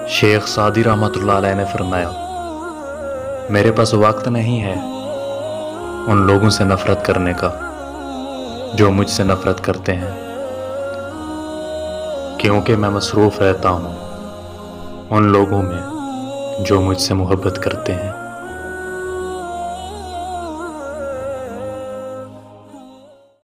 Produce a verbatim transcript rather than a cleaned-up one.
शेख सादी रहमतुल्लाह अलैह ने फरमाया, मेरे पास वक्त नहीं है उन लोगों से नफ़रत करने का जो मुझसे नफ़रत करते हैं, क्योंकि मैं मसरूफ़ रहता हूँ उन लोगों में जो मुझसे मोहब्बत करते हैं।